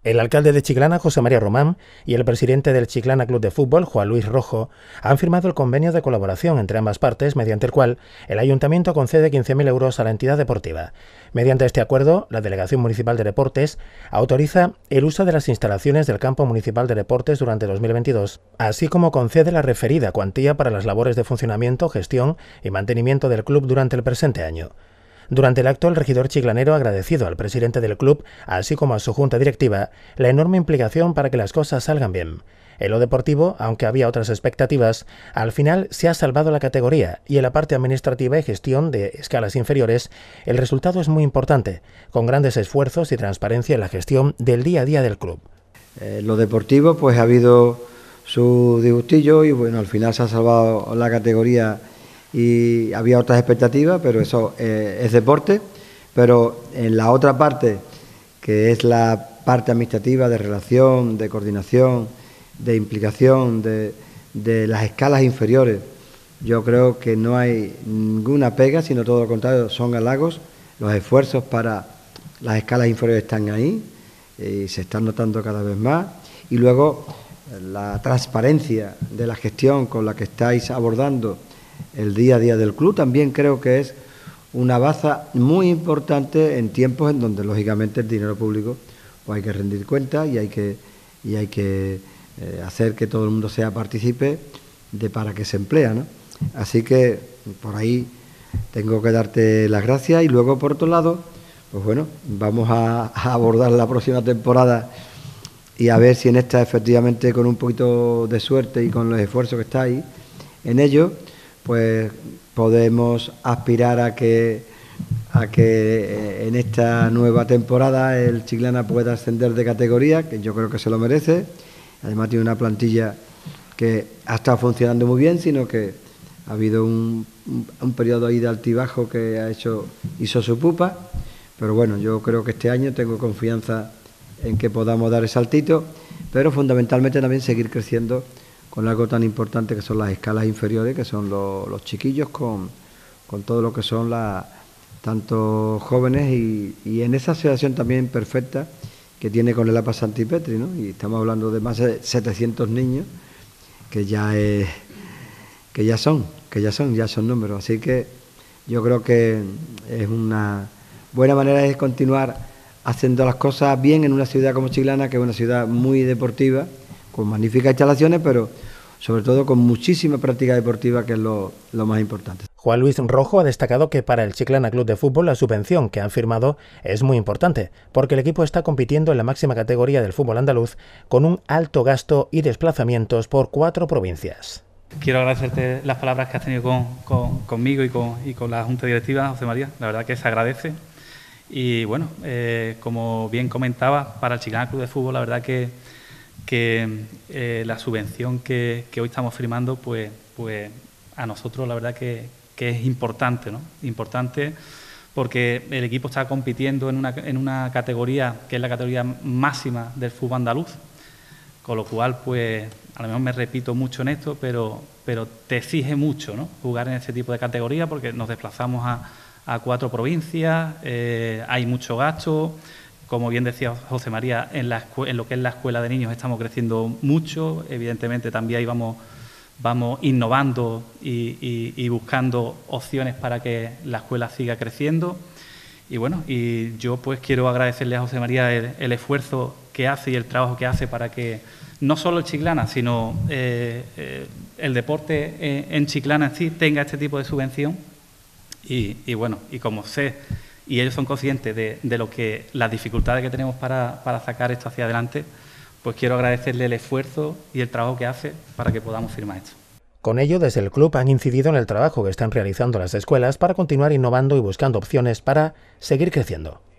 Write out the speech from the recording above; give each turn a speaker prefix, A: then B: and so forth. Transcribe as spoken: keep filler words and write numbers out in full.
A: El alcalde de Chiclana, José María Román, y el presidente del Chiclana Club de Fútbol, Juan Luis Rojo, han firmado el convenio de colaboración entre ambas partes, mediante el cual el ayuntamiento concede quince mil euros a la entidad deportiva. Mediante este acuerdo, la Delegación Municipal de Deportes autoriza el uso de las instalaciones del Campo Municipal de Deportes durante dos mil veintidós, así como concede la referida cuantía para las labores de funcionamiento, gestión y mantenimiento del club durante el presente año. Durante el acto, el regidor chiclanero ha agradecido al presidente del club, así como a su junta directiva, la enorme implicación para que las cosas salgan bien. En lo deportivo, aunque había otras expectativas, al final se ha salvado la categoría y en la parte administrativa y gestión de escalas inferiores, el resultado es muy importante, con grandes esfuerzos y transparencia en la gestión del día a día del club.
B: Eh, lo deportivo, pues ha habido su disgustillo y bueno, al final se ha salvado la categoría. Y había otras expectativas, pero eso eh, es deporte. Pero en la otra parte, que es la parte administrativa de relación, de coordinación, de implicación de, de las escalas inferiores, yo creo que no hay ninguna pega, sino todo lo contrario, son halagos. Los esfuerzos para las escalas inferiores están ahí y se están notando cada vez más. Y luego la transparencia de la gestión con la que estáis abordando el día a día del club también creo que es una baza muy importante en tiempos en donde lógicamente el dinero público pues hay que rendir cuentas y hay que y hay que eh, hacer que todo el mundo sea partícipe de para qué se emplea, ¿no? Así que por ahí tengo que darte las gracias y luego por otro lado pues bueno, vamos a, a abordar la próxima temporada y a ver si en esta efectivamente con un poquito de suerte y con los esfuerzos que estáis en ello pues podemos aspirar a que, a que en esta nueva temporada el Chiclana pueda ascender de categoría, que yo creo que se lo merece. Además tiene una plantilla que ha estado funcionando muy bien, sino que ha habido un, un, un periodo ahí de altibajo que ha hecho, hizo su pupa. Pero bueno, yo creo que este año tengo confianza en que podamos dar el saltito, pero fundamentalmente también seguir creciendo con algo tan importante que son las escalas inferiores, que son los, los chiquillos, con, con todo lo que son la, tanto jóvenes y, y en esa asociación también perfecta que tiene con el A P A Santipetri, ¿no? Y estamos hablando de más de setecientos niños que ya es, que ya son, que ya son, ya son números. Así que yo creo que es una buena manera de continuar haciendo las cosas bien en una ciudad como Chiclana, que es una ciudad muy deportiva, con magníficas instalaciones, pero sobre todo con muchísima práctica deportiva, que es lo, lo más importante.
A: Juan Luis Rojo ha destacado que para el Chiclana Club de Fútbol la subvención que han firmado es muy importante, porque el equipo está compitiendo en la máxima categoría del fútbol andaluz con un alto gasto y desplazamientos por cuatro provincias.
C: Quiero agradecerte las palabras que has tenido con, con, conmigo y con, y con la Junta Directiva, José María. La verdad que se agradece. Y bueno, eh, como bien comentaba, para el Chiclana Club de Fútbol la verdad que que eh, la subvención que, que hoy estamos firmando, pues, pues a nosotros la verdad que, que es importante, ¿no? Importante porque el equipo está compitiendo en una, en una categoría que es la categoría máxima del fútbol andaluz, con lo cual, pues, a lo mejor me repito mucho en esto, pero, pero te exige mucho, ¿no? Jugar en ese tipo de categoría porque nos desplazamos a, a cuatro provincias, eh, hay mucho gasto. Como bien decía José María, en, la en lo que es la escuela de niños estamos creciendo mucho, evidentemente también ahí vamos, vamos innovando y, y, y buscando opciones para que la escuela siga creciendo. Y bueno, y yo pues quiero agradecerle a José María el, el esfuerzo que hace y el trabajo que hace para que no solo el Chiclana, sino eh, eh, el deporte en, en Chiclana en sí tenga este tipo de subvención. Y, y bueno, y como sé, y ellos son conscientes de, de lo que las dificultades que tenemos para, para sacar esto hacia adelante, pues quiero agradecerle el esfuerzo y el trabajo que hace para que podamos firmar esto.
A: Con ello, desde el club han incidido en el trabajo que están realizando las escuelas para continuar innovando y buscando opciones para seguir creciendo.